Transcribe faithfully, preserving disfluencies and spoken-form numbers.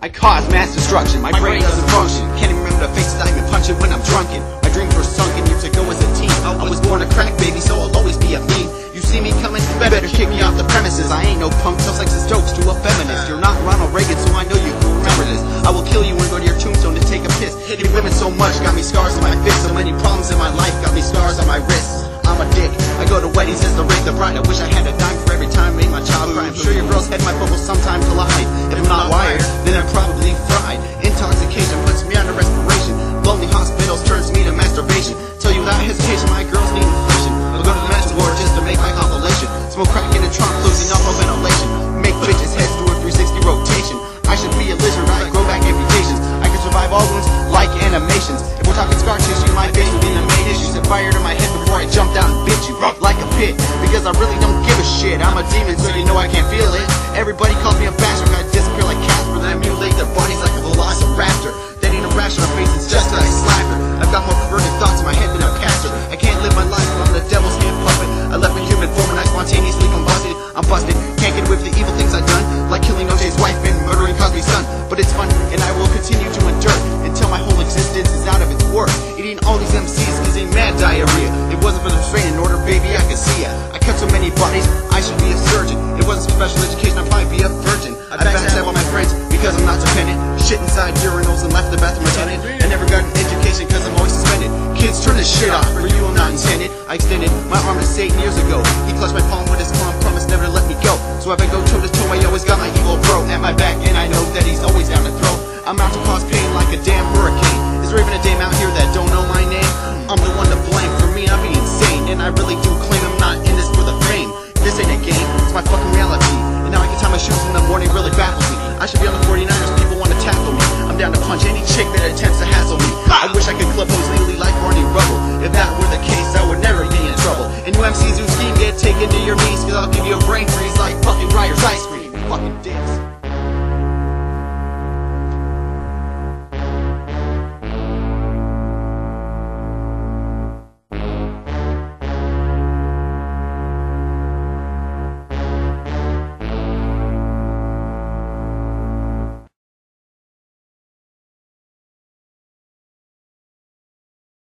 cause mass destruction. My brain doesn't function. Can't even remember the faces I even punch it when I'm drunken. My dreams were sunken years ago as a teen. I was born a crack baby, so I'll always be a fiend. You see me coming, you better kick me off the premises. I ain't no punk, tell sexist jokes to a feminist. You're not Ronald Reagan, so I know you can remember this. I will kill you and go to your tombstone to take a piss. Hitting women so much, got me scars on my fist. So many problems in my life, got me scars on my wrists. I'm a dick, I go to weddings as the rate the bride. I wish I had a dime for every time I made my child cry. I'm sure your girl's head might bubble sometime collide. If I'm not wired, then I'm probably fried. Intoxication puts me under respiration. Lonely hospitals turns me to masturbation. Tell you without hesitation, my girls need inflation. I'll go to the men's ward just to make my compilation. Smoke crack in the trunk, losing off no ventilation. Make bitches' heads do a three sixty rotation. I should be a lizard, I grow back amputations. I can survive all wounds like animations. If we're talking scar tissue, my face would be the main issue. Set fire to my head before I jump down and bit you like a pit, because I really don't give a shit. I'm a demon, so you know I can't feel it. Everybody calls me a bastard, I disappear like Casper. Then I mutilate their bodies like a velociraptor. That ain't a rash on her face, it's just that I slap her. I've got more perverted thoughts in my head than a pastor. I can't live my life, I'm the devil's hand puppet. I left in human form and I spontaneously combusted. I'm busted, can't get away with the evil things I've done, like killing O J's wife and murdering Cosby's son. But it's fun, and I will continue to endure until my whole existence is out of its worth. Eating all these M Cs is a mad diarrhea. It wasn't for the restraining order, baby, I could see ya. I cut so many bodies, I should be a surgeon. It wasn't for special education, I'd probably be a virgin. I backstab all my friends because I'm not dependent. Shit inside urinals and left the bathroom attendant. I never got an education cause I'm always suspended. Kids, turn this shit off, for you I'm not intended. I extended my arm to Satan years ago. He clutched my palm with his palm, promised never to let me go. So if I go toe to toe, I always got my